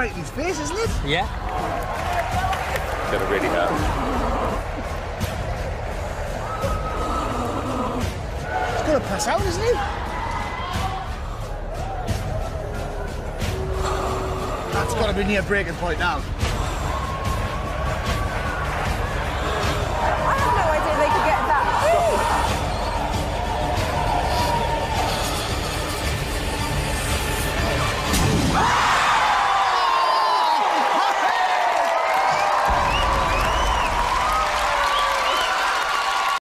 right in his face, isn't it? Yeah. Gonna really hurt. He's going to pass out, isn't he? That's got to be near breaking point now.